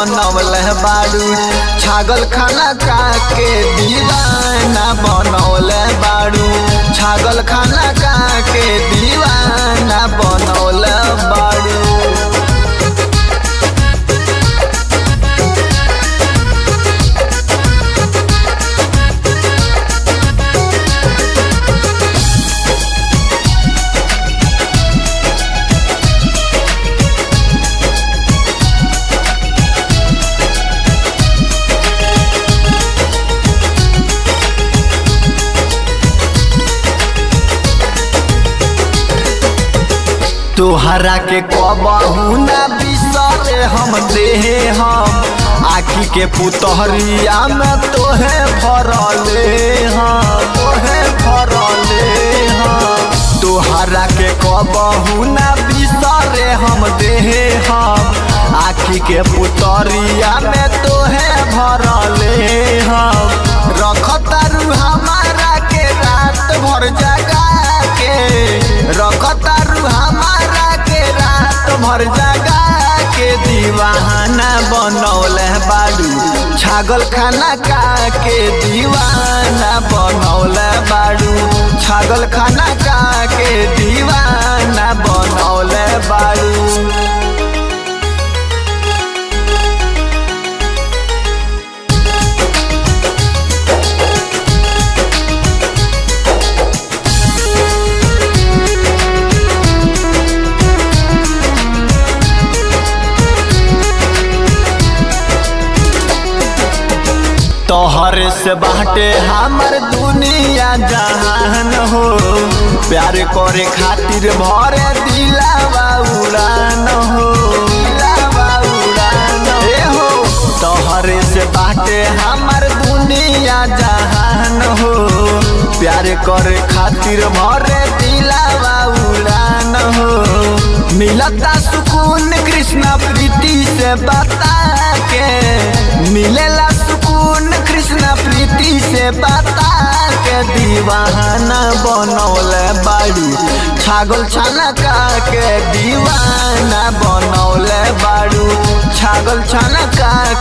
बनौले बाड़ू, छागल खाना का के दीवाना बनौले बाड़ू, छागल खाना का के दीवाना बनौले बाड़ू। तोहरा के कबहू ना बिसरे हम देहे हम, आखी के पुतहरिया में तोहे भरले हम, तोहे भरले हम। तोहरा के कबहू ना बिसरे हम देहे हम, आखी के पुतहरिया में तोहे भरले हम। रखतारू हमारा के रात भर जगा के, रखतारू हमारा के रात भर जगा के दीवाना बनौले बाड़ू, छागल खाना का के दीवाना बनौले बाड़ू, छागल खाना का के दीवाना बनौले बाड़ू। तोहरे से बाटे हमर दुनिया जहान हो, प्यार करे खातिर भरे दिलावा उड़ान हो, दिलावा उड़ान हो। तोहरे से बाटे हमर दुनिया जहान हो, प्यार करे खातिर भरे दिलावा उड़ान हो। मिलता सुकून कृष्णा प्रीति से बता के, मिलेला सुकून कृष्णा प्रीति से बता के दीवाना बनौले बाड़ू, छागल छाना का के दीवाना बनौले बाड़ू, छागल छाना का